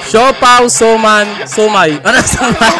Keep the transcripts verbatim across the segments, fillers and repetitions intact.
Siopaw, Suman, Sumay. Ano Sumay?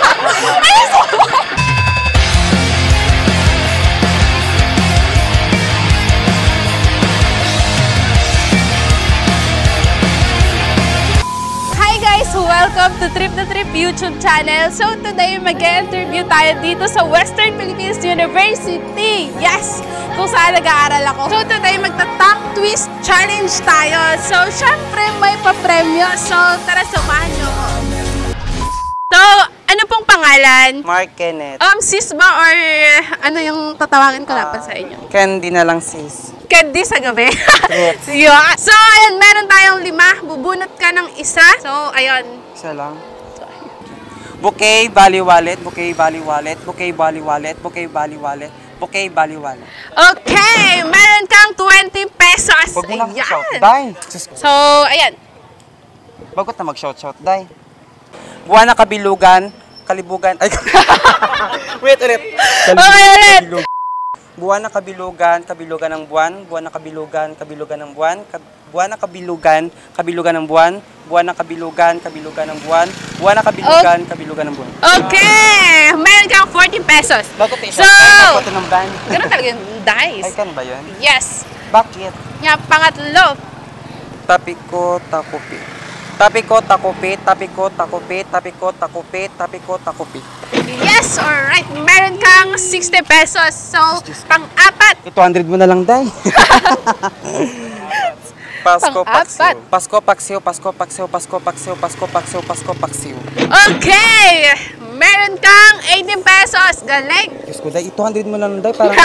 Welcome to Trip to Trip YouTube channel. So today mag-interview tayo dito sa Western Philippines University. Yes! Kung saan nag-aaral ako. So today magta-tongue twist challenge tayo. So syempre may pa-premyo. So tara samahan nyo ko. So ano pong pangalan? Mark Kenneth. Um, sis ba or ano yung tatawagin ko laban uh, sa inyo? Candy na lang sis. Candy sa gabi. Yes. Yeah. So, ayun, meron tayong lima. Bubunot ka ng isa. So, ayun. Isa lang. Bouquet, bali wallet, bouquet, bali wallet, bouquet, bali wallet, bouquet, bali wallet, bouquet, bali wallet. Okay! Meron kang twenty pesos. Huwag mo na mag-shout, Day. So, ayan. Bagot na mag-shout-shout, Day. Buwan na kabilugan, kalibugan. Ay, wait ulit. Okay, ulit. Buwan na kabilugan, kabilugan ng buwan, buwan na kabilugan, kabilugan ng buwan, buwan na kabilugan, kabilugan ng buwan, buwan na kabilugan, kabilugan ng buwan, buwan na kabilugan, kabilugan ng buwan. Okay! Meron kang forty pesos. Bakit eh? So, bakit ito ng ban? ganun talaga yung dice. Ay, kan ba yun? Yes. Bakit? Yung pangatlo. Tapiko, takupi. Tapiko, takupi, tapiko, takupi, tapiko, takupi, tapiko, takupi. Yes, alright. Meron kang sixty pesos. So, pang-apat. two hundred mo na lang, Day. Pasko, paksiw. Pasko, paksiw, Pasko, paksiw, Pasko, paksiw, Pasko, paksiw, Pasko, paksiw. Okay! Meron kang eighteen pesos. Galing. Diyos ko, Day, two hundred mo na lang, Day. Parang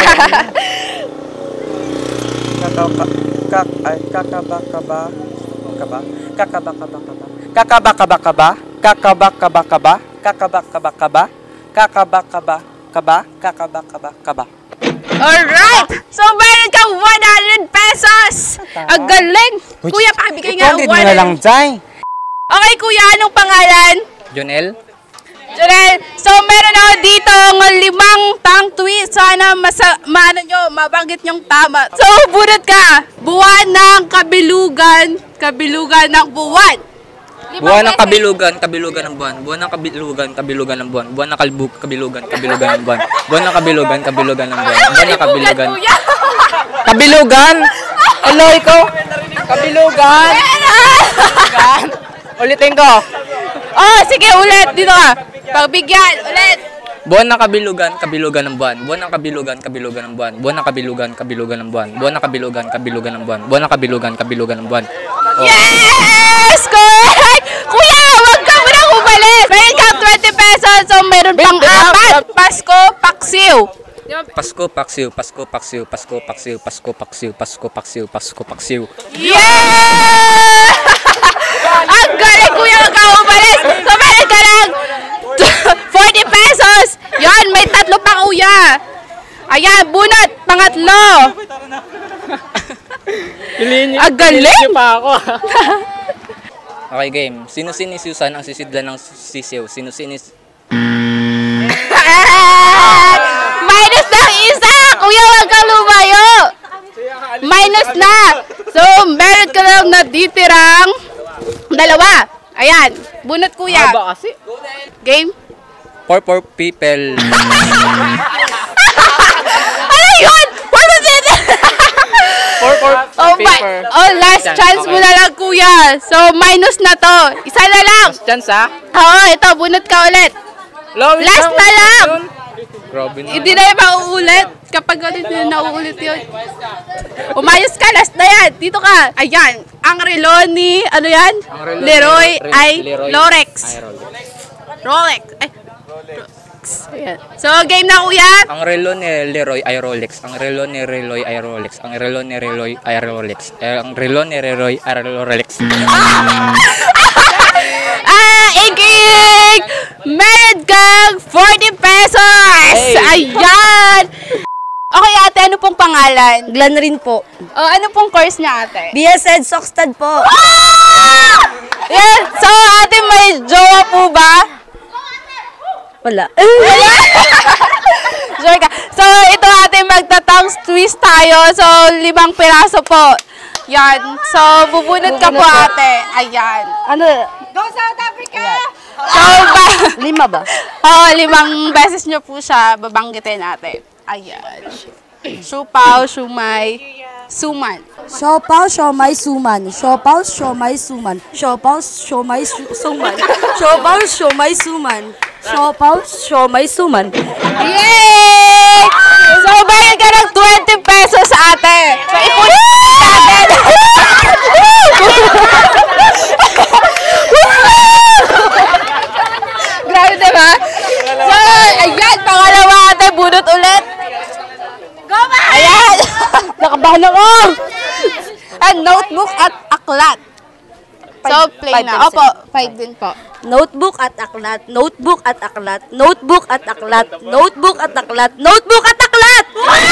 kakao, kak, ay, kakaba, kaba, kaba, kakaba, kaba, kaba, kakaba, kaba, kaba, kakaba, kaba, kaba, kakaba, kaba, kaba, kakaba, kaba, kaba, kakaba, kaba, kaba. Alright! So, meron kang one hundred pesos! Ang galing! Kuya, pakibigay nga ang one hundred. two hundred mo na lang, Day. Okay, kuya, anong pangalan? Jonel? Jonel, so meron ako dito ng limang tongue twist. Sana masa, maano nyo, mabanggit nyong tama. So, bunot ka! Buwan ng kabilugan, kabilugan ng buwan. Buwan ng kabilugan, kabilugan ng buwan. Buwan ng kabilugan, kabilugan ng buwan. Buwan ng kalbug, kabilugan, kabilugan ng buwan. Buwan ng kabilugan, kabilugan ng buwan. Buwan ng kabilugan. Kabilugan? Hello, ikaw? Kabilugan? Kabilugan? Ulitin ko. Oh, sige, ulit. Dito ka. Pagbigyan, ulit. Buwan ng kabilugan, kabilugan ng buwan. Buwan ng kabilugan, kabilugan ng buwan. Buwan ng kabilugan, kabilugan ng buwan. Buwan ng kabilugan, kabilugan ng buwan. Buwan ng kabilugan, kabilugan ng buwan. Oh. Yes! Correct! Kuya, huwag ka muna umalis! Meron kang twenty pesos, so meron pang apat. Pasko, paksiw. Pasko, paksiw, Pasko, paksiw, Pasko, paksiw, Pasko, paksiw, Pasko, paksiw, Pasko, paksiw. Yeah! Ang galing, kuya, huwag ka umalis! So meron ka lang forty pesos! Yan, may tatlo pa, kuya. Ayan, bunot, pangatlo. Ang galing! pa ako. Okay, game. Sino sinisiusan ang sisidlan ng sisiw? Sino sinis... Minus na isa! Kuya, huwag kang lumayo! Minus na! So, meron ka lang natitirang dalawa. Ayan, bunot kuya. Haba kasi. Game? For for people. Ano yun? What was it? For for Oh, paper. oh, last chance mo na lang kuya. So, minus na to. Isa na lang. Last chance ha? Oo, ito, bunot ka ulit. Last na lang. Grabe na. Hindi na yung mauulit. Kapag ulit na nauulit yun. Umayos ka, last na yan. Dito ka. Ayan. Ang relo ni, ano yan? Leroy ay Lorex. Rolex. Ay, ayan. So, game na kuya. Ang relo ni Leroy ay Rolex. Ang relo ni Leroy ay Rolex. Ang relo ni Leroy ay Rolex. Eh, ang relo ni Leroy ay Rolex. Ah, igig! Meron kang forty pesos! Hey. Ayan! Okay, ate, ano pong pangalan? Glenn rin po. Oh, ano pong course niya, ate? B S Ed Soxtad po. Ah! Yeah, so, ate, may jowa po ba? Wala. Wala? Sure ka. So, ito ate, magta-tongue twist tayo. So, limang piraso po. Yan. So, bubunot ka po ate. Ayan. Ano? South Africa! So, ba? Lima ba? Oo, limang beses nyo po siya babanggitin natin. Ayan. Siupaw, siumay, suman. Siopaw, siomay, suman. Siopaw, siomay, suman. Siopaw, siomay, su- suman. Siopaw, siomay, suman. Siopaw, siomay, suman. Yay! So, bayad ka ng twenty pesos ate. So, ipunin natin. Grabe, diba? So, ayan, pangalawa ate, bunot ulit. Go back! Ayan! Nakabahan ako! And notebook at aklat. So, play five na. times Opo, five din po. Notebook at aklat, notebook at aklat, notebook at aklat, notebook at aklat, notebook at aklat!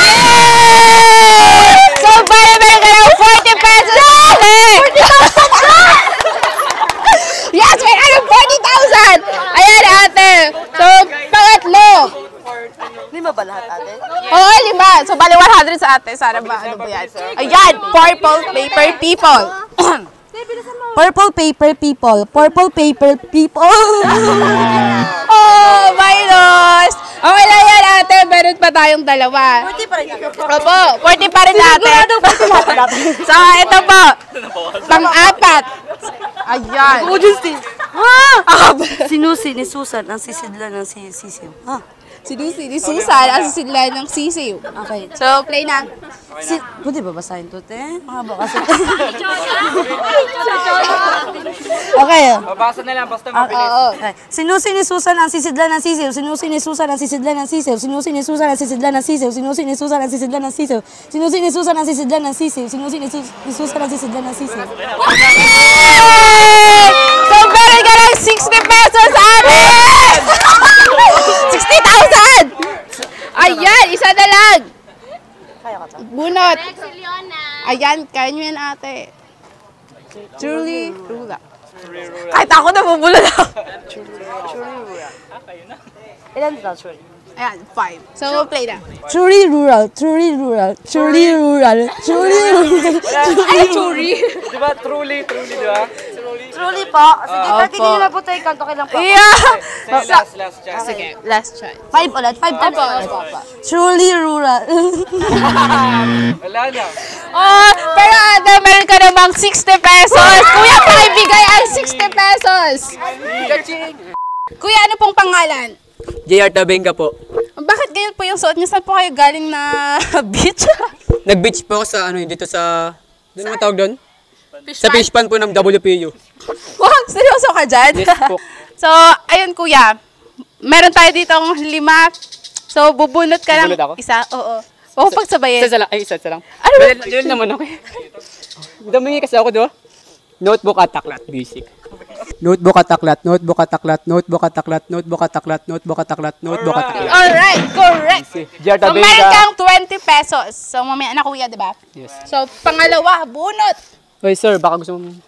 So, bayad ka ng forty pesos ate! forty thousand na! Yes, may ka ng forty thousand! Ayan ate. So, pangatlo. Lima ba lahat, ate? Oo, lima. So, bali one hundred sa ate. Sana ba? Ano ba yan? Ayan, purple paper people. Purple paper people, purple paper people. Oh, minus! Okay lang yan ate. Meron pa tayong dalawa. Hindi pa rin ako. Opo, forty pa rin ate. So, ito po. Pang-apat. Ayan. Ah! Sinusi ni Susan ang sisidlan ng si sisiw. Ha? Si Lucy, ni Susan, ang sisidlan ng sisiw. Okay. So, play na. Si, pwede ba basahin to, te? Mga bakas. Okay. Mabasa na lang, basta Oo. mabilis. Okay. Sinusi ni Susan ang sisidlan ng sisiw. Sinusi ni Susan ang sisidlan ng sisiw. Sinusi ni Susan ang sisidlan ng sisiw. Sinusi ni Susan ang sisidlan ng sisiw. Sinusi ni Susan ang sisidlan ng sisiw. Sinusi ni Sus- ni Susan ang sisidlan ng sisiw. So, meron ka ng sixty pesos, ate! sixty thousand! Ayan, isa na lang. Bunot. Ayan, kaya nyo yan, ate. Truly, Rula. Kahit ako nabubulol ako. Ilan daw, Truly? Ayan, five. So, play na. Truly rural, truly rural, truly rural, truly rural. Ay, churi. Di ba? Truly, truly, di ba? Truly po. Sige, Opo. pati hindi na po tayo kanto kailang po. Yeah! Sige, last, last chance. Sige, last try. Five ulit, five times Opo, ulit. opo, opo. Truly rural. Wala na. Oh, pero ate, meron ka namang sixty pesos. Kuya, pakibigay ang sixty pesos. Kuya, ano pong pangalan? J R Tabenga po. Bakit ganyan po yung suot niyo? Saan po kayo galing na beach? Nag-beach po ako sa ano dito sa ano naman tawag doon? Fish Sa fish pan po ng W P U. Wow, seryoso ka dyan? Yes po. So, ayun kuya. Meron tayo dito lima. So, bubunot ka lang Bubunot ako? isa. Oo. Huwag pagsabayin. Isa lang, ay isa, isa lang. Ano ba? Well, yun naman okay. Damingi kasi ako do. Notebook at aklat, basic. Notebook at aklat, notebook at aklat, notebook at aklat, notebook at aklat, notebook at aklat, notebook at aklat. Alright, correct. J R So, Tabenga. meron kang twenty pesos. So, mamaya na kuya, di ba? Yes. So, pangalawa, bunot. Oy sir, baka gusto mo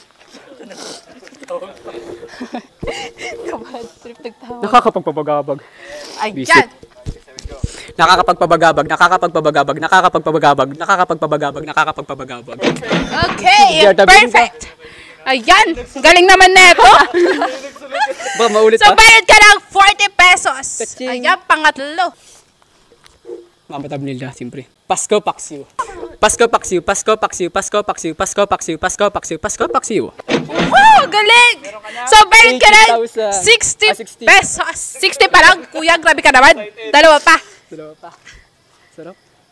Trip nagtawa. nakakapagpabagabag. Ayan. Nakakapagpabagabag, nakakapagpabagabag, nakakapagpabagabag, nakakapagpabagabag, nakakapagpabagabag. Okay, J R Tabenga. perfect. Ayan, galing naman neto. Baka maulit So, pa. bayad ka ng forty pesos. Kaching. Ayan, pangatlo. Mamatab nila, siyempre. Pasko Paksiw. Pasko Paksiw, Pasko Paksiw, Pasko Paksiw, Pasko Paksiw, Pasko Paksiw, Pasko Paksiw. Wow, galing! So, bayad ka ng eighty thousand. sixty Ah, sixty. pesos. sixty pa lang. Kuya, grabe ka naman. Dalawa pa. Dalawa pa. Sarap.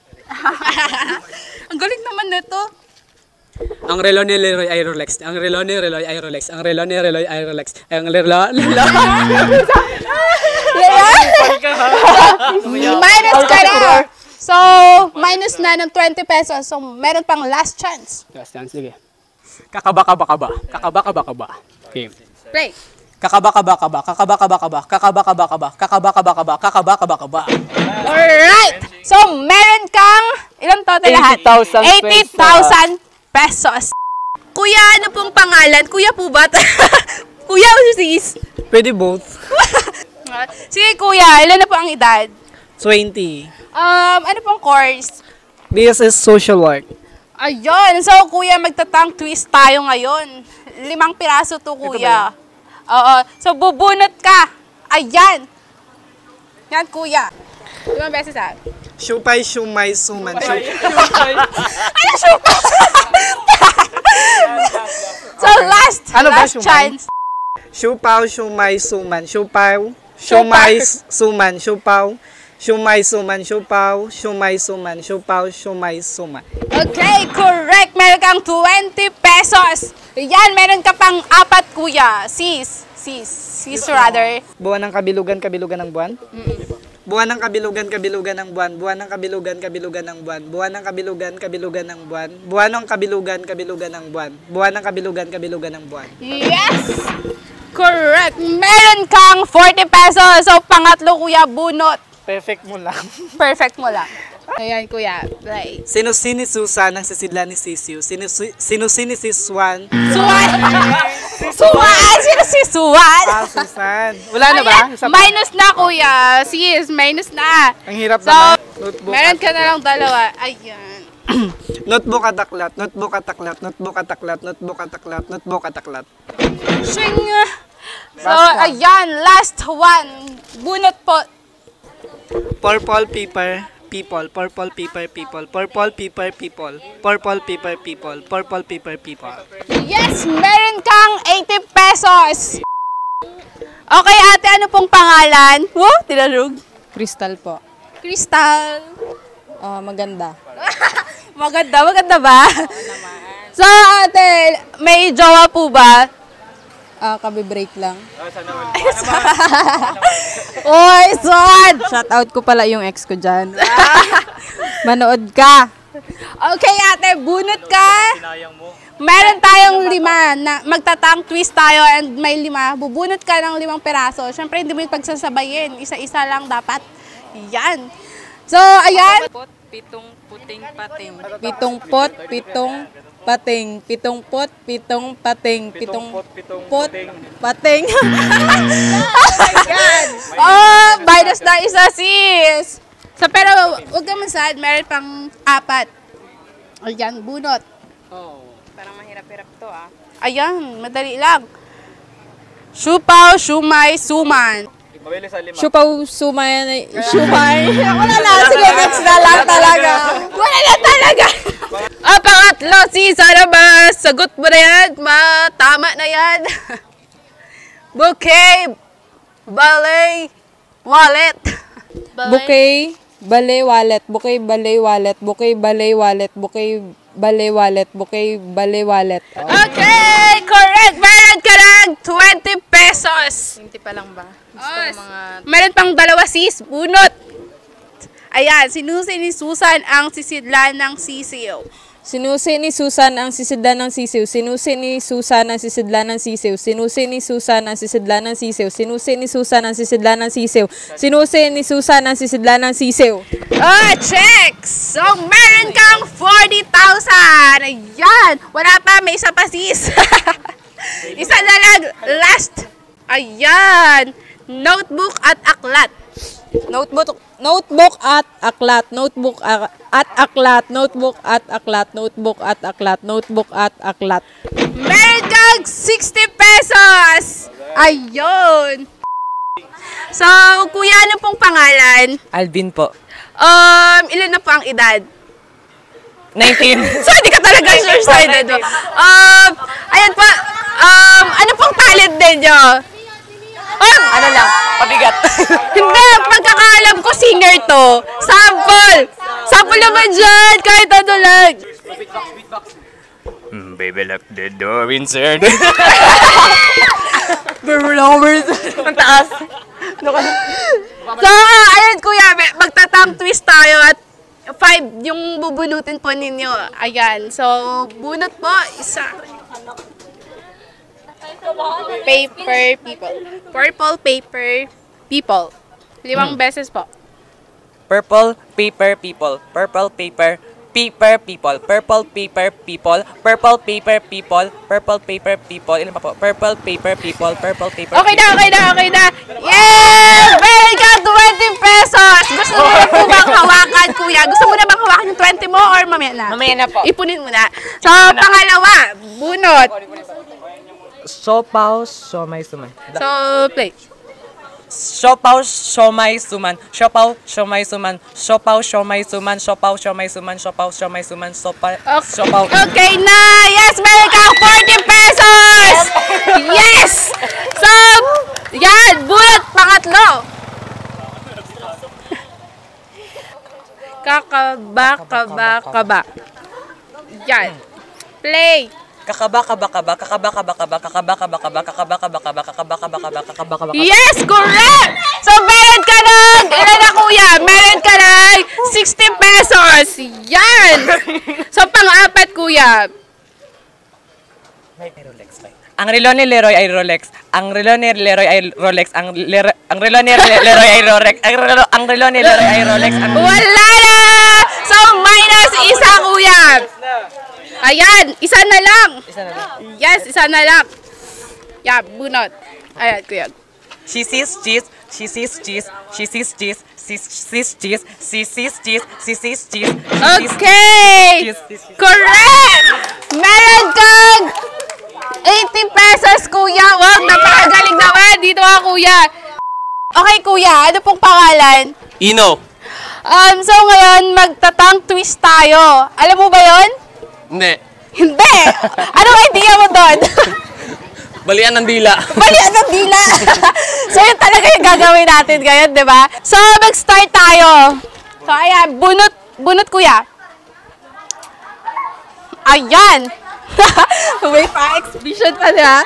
Ang galing naman nito. Ang relo ni Leroy ay Rolex. Ang relo ni Leroy ay Rolex. Ang relo ni Leroy ay Rolex. Ang relo... Minus ka na. So, minus na ng twenty pesos. So, meron pang last chance. Last chance, sige. Kakaba-kaba-kaba. Kakaba-kaba-kaba. Okay. Play. Kakaba-kaba-kaba. Kakaba-kaba-kaba. Kakaba-kaba-kaba. Kakaba-kaba-kaba. Kakaba-kaba-kaba. Alright. So, meron kang, ilang total lahat? eighty thousand eighty thousand pesos. Kuya, ano pong pangalan? Kuya po ba? Kuya o sis? Pwede both. Sige kuya, ilan na po ang edad? twenty. Um, ano pong course? B S S Social Work. Ayun. So, kuya, magtatang twist tayo ngayon. Limang piraso to, kuya. Oo. So, bubunot ka. Ayan. Yan, kuya. Limang beses ah. Siupay, siumay, suman. Siu- Ano, super? So, last. Ano ba, last siumay? chance. Siupaw, siumay, suman. Siupaw, siumay, suman. Siupaw, siumay, suman. Siupaw, siumay, suman. Siupaw, siumay, suman. Okay, correct. Meron kang twenty pesos. Yan, meron ka pang apat, kuya. Sis. Sis. Sis, rather. Buwan ng kabilugan, kabilugan ng buwan? Buwan ng kabilugan, kabilugan ng buwan. Buwan ng kabilugan, kabilugan ng buwan. Buwan ng kabilugan, kabilugan ng buwan. Buwan ng kabilugan, kabilugan ng buwan. Buwan ng kabilugan, kabilugan ng buwan. Yes! Correct. Meron kang forty pesos. So, pangatlo, kuya, bunot. Perfect mo lang. Perfect mo lang. Ayan, kuya. Play. Sinusini Susan ang sisidlan ni Sisiu. Sinusi- Sinusini si Swan. Suwan! Suwan! Sino si Suwan? Ah, Susan. Wala na ba? Ayan, Isa pa? minus na, kuya. Sis, minus na. Ang hirap So, naman. Notebook meron at ka na lang dalawa. Ayan. Notebook at aklat, notebook at aklat, notebook at aklat, notebook at aklat, notebook at aklat. Shing! So, ayan. Last one. Bunot po. Purple paper, people, purple paper, people, purple paper, people, purple paper, people, purple paper, people. Yes! Meron kang eighty pesos. Okay, ate. Ano pong pangalan? Wow, tinarog. Crystal po. Crystal. Ah, maganda. Maganda, maganda ba? So, ate, may jowa po ba? Ah, kabe-break lang. Oy, son! Shout out ko pala yung ex ko dyan. Manood ka. Okay, ate, bunot ka. Meron tayong lima na magtatang twist tayo and may lima. Bubunot ka ng limang peraso. Siyempre, hindi mo yung pagsasabayin. Isa-isa lang dapat. Yan. So, ayan. Pitong puting pating. Pitong pot, pitong pating. Pitong pot, pitong pating. Pitong pot, pating. Oh, minus na isa, sis. So, pero huwag ka masad. Meron pang apat. Ayan, bunot. Parang mahirap-hirap to ah. Ayan, madali lang. Siupaw, siumay, suman. Siupaw, sumay, sumay. Wala na, sige, next na lang talaga. Wala na talaga. Ah, pangatlo, sis, ano ba? Sagot mo na yan. Ma, tama na yan. Bouquet, ballet, wallet. Bouquet, ballet, wallet. Bouquet, ballet, wallet. Bouquet, ballet, wallet. Bouquet, ballet, wallet. Bouquet, ballet, wallet. Okay, correct. Meron ka ng twenty pesos. twenty pa lang ba? Gusto Oh, ko mga... meron pang dalawa, sis. Bunot. Ayan, sinusi ni Susan ang sisidlan ng sisiw. Sinusi ni Susan ang sisidlan ng sisiw. Sinusi ni Susan ang sisidlan ng sisiw. Sinusi ni Susan ang sisidlan ng sisiw. Sinusi ni Susan ang sisidlan ng sisiw. Sinusi ni Susan ang sisidlan ng sisiw. Ah, check! So, meron kang forty thousand. Ayan. Wala pa, may isa pa, sis. Isa na lang. Last. Ayan. Notebook at aklat. Notebook notebook at aklat. Notebook a- at aklat. Notebook at aklat. Notebook at aklat. Notebook at aklat. Meron kang sixty pesos. Ayun. So, kuya, ano pong pangalan? Alvin po. Um, ilan na po ang edad? nineteen. So, hindi ka talaga sure-sided. No? Um, ayan po. Um, ano pong talent ninyo? Um, Ano lang, pabigat. Hindi, pagkakaalam ko singer to. Sample! Sample naman dyan, kahit ano lang. Mm, baby, lock the door inside. Ang taas. So, uh, ayun kuya, may- magtatang twist tayo at five yung bubunutin po ninyo. Ayan, so bunot po, isa. Paper people. Purple paper people. Limang beses po. Purple paper people. Purple paper paper people. Purple paper people. Purple paper people. Purple paper people. Ilan pa po? Purple paper people. Purple paper. Okay na, okay na, okay na. Yeah! Meron ka twenty pesos! Gusto mo na po bang hawakan, kuya? Gusto mo na bang hawakan yung twenty mo or mamaya na? Mamaya na po. Ipunin mo na. So, pangalawa, bunot. Siopaw, siomay, suman. So, play. Siopaw, siomay, suman. Siopaw, siomay, suman. Siopaw, siomay, suman. Siopaw, siomay, suman. Siopaw, siomay, suman. Sopa, siopaw. Okay na! Yes! Meron kang forty pesos! Yes! So, yan! Bulat pangatlo! Kakaba, kaba, kaba. Yan. Play! Kakaba, kaba, kaba, kakaba, kaba, kaba, kakaba, kaba, kaba, kakaba, kaba, kaba, kakaba, kaba, kaba, kakaba, kaba. Yes! Correct! So, meron ka ng, ilan na kuya? Meron ka ng sixty pesos! Yan! So, pang-apat kuya. Ang relo ni Leroy ay Rolex. Ang relo ni Leroy ay Rolex. Ang lero, ang relo ni Leroy ay Rolex. Ang relo, ang relo ni Leroy ay Rolex. Ang Wala na! So, minus isa kuya. Ayan, isa na lang. Yes, isa na lang. Yeah, bunot. Ayan, kuya. She sees cheese. She sees cheese. She sees cheese. She sees cheese. She sees cheese. She sees cheese. Okay! Correct! Meron kang eighty pesos, kuya. Wow, napakagaling naman. Dito ka, kuya. Okay, kuya. Ano pong pangalan? Ino. Um, so ngayon, magtatang twist tayo. Alam mo ba yon? Hindi. Hindi! Anong idea mo doon? Balian ng dila. Balian ng dila! So yun talaga yung gagawin natin ngayon, di ba? So, mag-start tayo. So, ayan. Bunot. Bunot, kuya. Ayan! May pa-exhibition pa niya.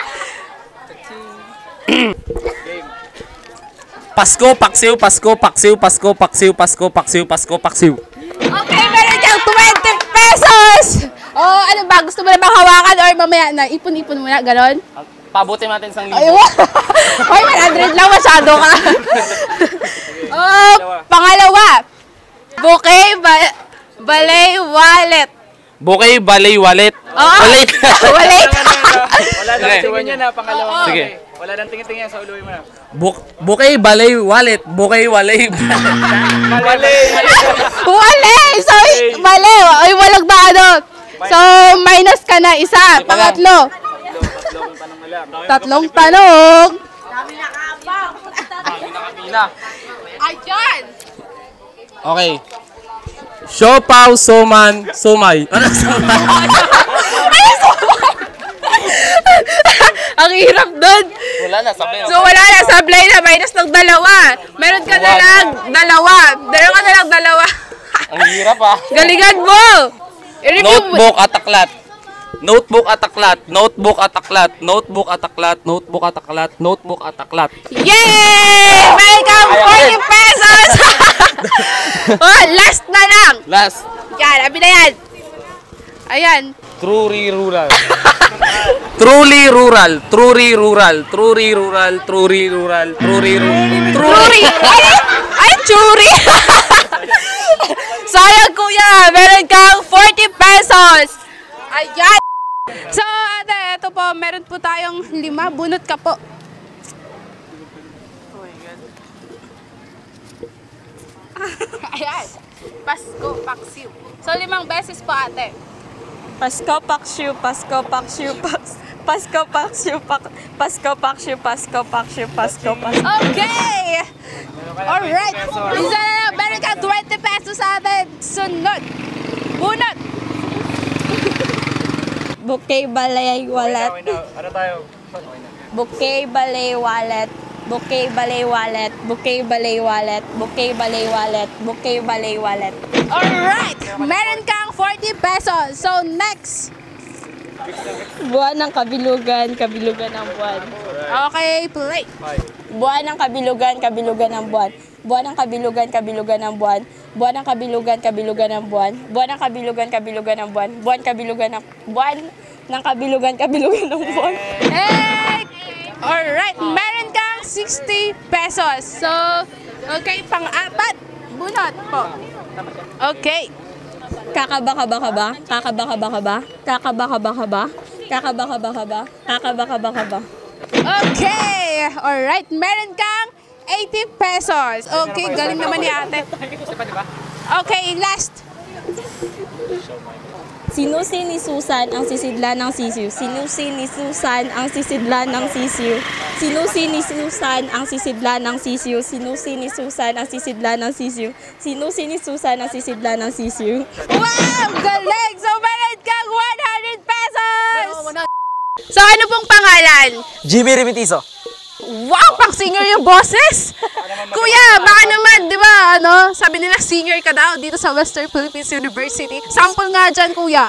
Pasko, paksiw, Pasko, paksiw, Pasko, paksiw, Pasko, paksiw, Pasko, paksiw. Okay, meron kang twenty pesos! Oh, ano ba? Gusto mo na bang hawakan or mamaya na? Ipon-ipon muna, ganon? Pabuti natin sang Ay, wow! Ay, one hundred lang, masyado ka. Oh, pangalawa. Bouquet, ba balay, wallet. Bouquet, balay, wallet. Oo. Wallet. Wallet. Wala lang tingin niya na pangalawa. Sige. Wala lang tingin-tingin sa uluwi mo na. Buk bouquet, balay, wallet. Bouquet, walay. Mali! Wale! So, mali. Ay, walang ba ano? So, minus ka na isa. Pangatlo. Tatlong tanong. Ayan. Okay. Siopaw, suman, sumay. Ano sumay? Ang hirap doon. Wala na, sabi. So, wala na. Sablay na. Minus ng dalawa. Meron ka na lang dalawa. Meron ka na lang dalawa. Ang hirap ah. Galingan mo. I-review mo. Notebook at aklat. Notebook at aklat. Notebook at aklat. Notebook at aklat. Notebook at aklat. Notebook at aklat. Yay! Meron kang forty pesos. Oh, last na lang. Last. Yan, abi na yan. Ayan. Truly rural. Truly rural. Truly rural. Truly rural. Truly rural. Truly rural. Churi! Ay! Ay, churi! Sayang, kuya. Meron kang forty pesos. Ayan. So, ate, ito po. Meron po tayong lima. Bunot ka po. Ayan. Pasko, paksiw. So, limang beses po, ate. Pasko, paksiw, Pasko, paksiw, pas Pasko, paksiw, pak Pasko, paksiw, Pasko, paksiw, Pasko, paksiw. Okay! Alright. Isa na lang. Meron kang twenty pesos sa atin. Sunod. Bunot. Bouquet, balay, wallet. Ano tayo? Bouquet, balay, wallet. Bouquet, balay, wallet. Bouquet, balay, wallet. Bouquet, balay, wallet. Bouquet, balay, wallet. Alright. Meron kang forty pesos. So, next. Buwan ng kabilugan, kabilugan ng buwan. Okay, play. Buwan ng kabilugan, kabilugan ng buwan. Buwan ng kabilugan, kabilugan ng buwan. Buwan ng kabilugan, kabilugan ng buwan. Buwan ng kabilugan, kabilugan ng buwan. Buwan kabilugan ng buwan ng kabilugan, kabilugan ng buwan. Hey! Alright. Meron kang sixty pesos. So, okay, pang-apat. Bunot po. Okay. Kakaba-kaba-kaba, kakaba-kaba-kaba, kakaba-kaba-kaba, kakaba-kaba-kaba, kakaba-kaba-kaba. Okay. Alright. Meron kang eighty pesos. Okay, galing naman ni ate. Okay, last. Sinusin ni Susan ang sisidla ng sisiw. Sinusin ni Susan ang sisidla ng sisiw. Sinusin ni Susan ang sisidla ng sisiw. Sinusin ni Susan ang sisidla ng sisiw. Sinusin ni Susan ang sisidla ng sisiw. Wow! Galing! So, meron kang one hundred pesos! So, ano pong pangalan? Jimmy Remitizo. Wow! Pang singer yung boses! Kuya, baka naman, di ba, ano, sabi nila singer ka daw dito sa Western Philippines University. Sample nga dyan, kuya.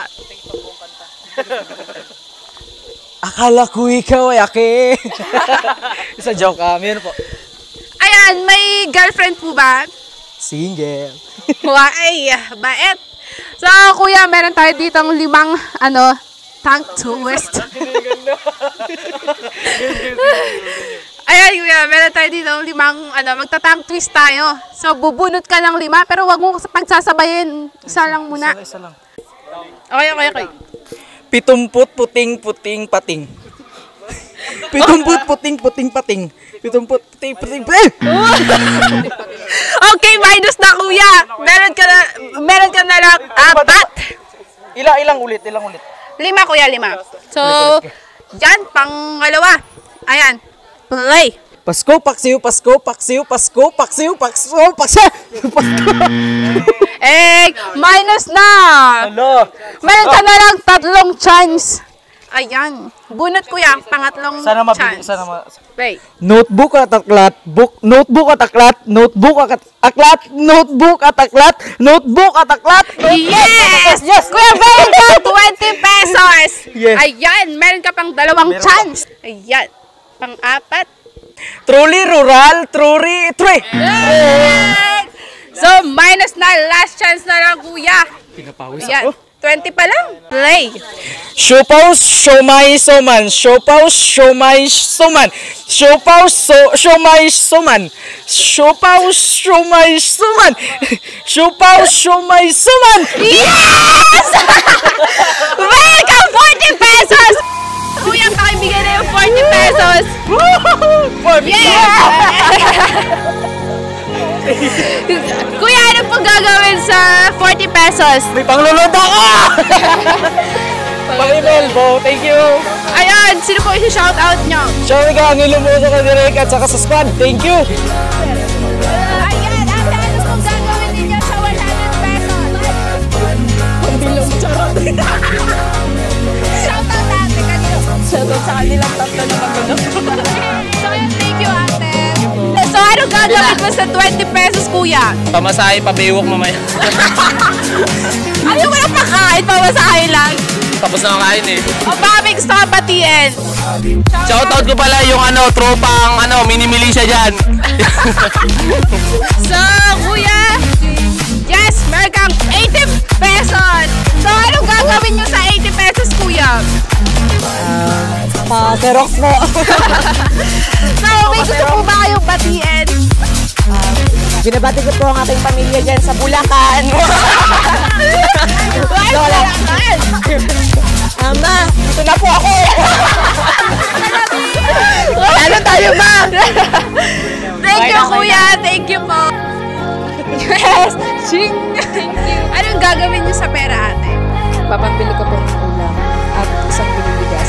Akala ko ikaw ay aki. Isa joke ah, meron po. Ayan, may girlfriend po ba? Single. Why? Bait. So, kuya, meron tayo ditong limang, ano, tank twist. Ayan, kuya, meron tayo dito limang, ano, magta-tank twist tayo. So, bubunot ka ng lima, pero wag mo pagsasabayin. Isa lang muna. Isa lang. Okay, okay, okay. Pitumput puting puting pating. Pitumput puting puting pating. Pitumput puting puting pating. Okay, minus na, kuya. Meron ka na, meron ka na lang apat. Ilang ilang ulit, ilang ulit. Lima, kuya, lima. So, dyan, pangalawa. Ayan. Play. Pasko, paksiw, Pasko, paksiw, Pasko, paksiw, Pasko, paksiw. Eh, minus na. Hello. Meron ka na lang tatlong chance. Ayan. Bunot, kuya. Pangatlong Sana mabili, chance. sana ma... Play. Notebook at aklat, book, notebook at aklat, notebook at aklat, notebook at aklat, notebook at aklat. Yes! Yes! Kuya, meron ka twenty pesos. Yes. Ayan. Meron ka pang dalawang Meron chance. Ayan. Pang-apat. Truly rural, truly, three. So, minus na. Last chance na lang, kuya. Pinapawis Ayan. ako. twenty pa lang. Play. Siopaw, siomay, soman. Siopaw, siomay, soman. Siopaw, so, siomay, soman. Siopaw, siomay, soman. Siopaw, siomay, soman. Yes! Meron kang forty pesos! Kuya, pakibigay na yung forty pesos. Yes! Kuya, ano pong gagawin sa forty pesos? May panglulod ako! Pang-email po, thank you. Ayan, sino po isi-shoutout nyo? Shout out ang ilumuso ka direct at saka sa squad, thank you. Ayan, ate, ano pong gagawin ninyo sa one hundred pesos? Pambilong charot. Shoutout ate kanino? Shoutout sa kanilang tatlo na magulo. So, thank you ate. So, ano gagawin mo sa twenty pesos, kuya? Pamasahe, pabiwok mamaya. Ayaw mo na pakain, pamasahe lang. Tapos na kakain eh. O baka may gusto ka batiin. Shoutout ko pala yung ano, tropang ano, mini-militia dyan. So, kuya, yes, meron kang eighty pesos. So, anong gagawin nyo sa eighty pesos, kuya? Pa-Xerox po. So, may gusto po ba kayong batiin? Binabati ko po ang aking pamilya dyan sa Bulacan. Lola. Ama, ito na po ako. Lalo tayo, ma. Thank you, kuya. Thank you po. Yes. Ching. Thank you. Anong gagawin nyo sa pera, ate? Papambili ko po ng ulam at isang pinibigas.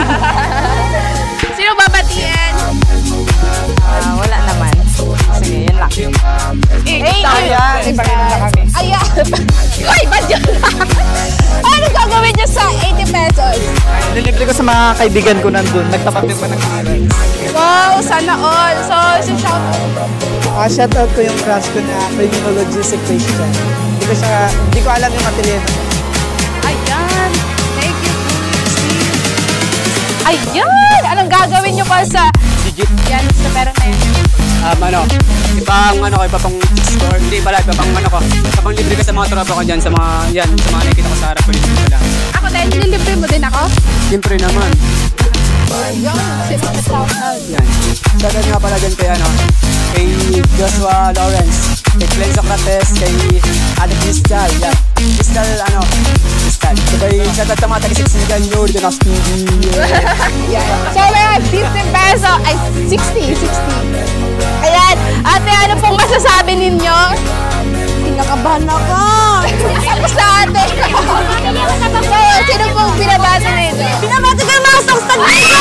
Sino babatiin? Ah, wala naman. Sige, yun lang. Eh, Ayan, ipangin na kami. Ayan. Uy, ba't yun lang? Anong gagawin nyo sa eighty pesos? Nilibre ko sa mga kaibigan ko nandun. Nagtapat din pa ng clearance. Wow, sana all. So, si shout Ah, shoutout ko yung crush ko na criminology si Christian. Hindi ko siya, hindi ko alam yung material. Ayan. Thank you, Steve. Ayan. Anong gagawin nyo pa sa... Digit. Yan, sa pera na yun. Um, ano, ipang ano ko, ipapang store, hindi pala, ipapang ano ko, ipapang libre ko sa mga tropa ko dyan, sa mga, yan, sa mga nakikita ko sa harap ko, libre ko lang. Ako dahil nililibre mo din ako? Siyempre naman, Ayun. Sino ka shout out? yan. Shoutout nga pala dyan kay, ano, kay Joshua Lawrence, kay Glenn Socrates, kay Ate Crystal, yan. Crystal, ano, Crystal. Sabay, shoutout sa mga taga-siksigan nyo, dito na T V. So, we have fifty peso. Ay, sixty. sixty. Ayan. Ate, ano pong masasabi ninyo? kinakabahan ako. Tapos na ate. So, sino pong binabasa na ito? Binabati ko yung mga saksag dito!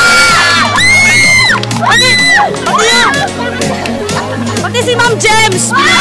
Pati, pati, pati si Ma'am James!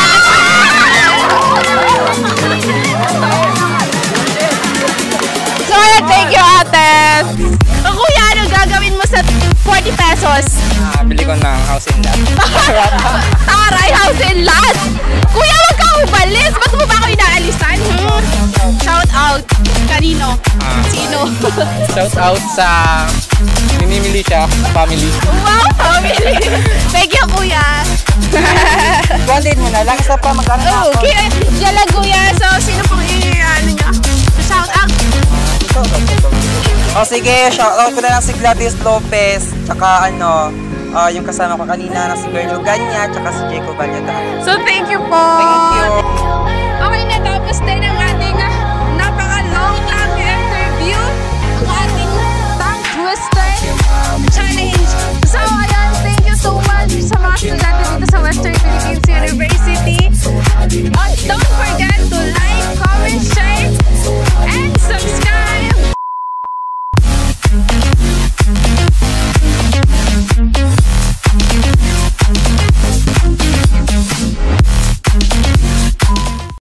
So, ayan, thank you ate. O kuya, ano gagawin mo sa forty pesos? Ah, bili ko ng house in lot. Taray, house and lot! Kuya, huwag ka umalis! Ba't mo ba ako inaalisan? Hmm? Shout out. Kanino? Ah. Sino? Shout out sa Minimili siya, family. Wow, family! Thank you, kuya! Kuwantin mo na, langis na pa magkano na ako. Okay, yan lang kuya. So, sino pong i-ano nyo? Shout out! O sige, shoutout ko na lang si Gladys Lopez, tsaka ano, ah, yung kasama ko kanina na si Berno Ganya, tsaka si Jacob Valladares. So, thank you po! Thank you. Okay na, tapos din ang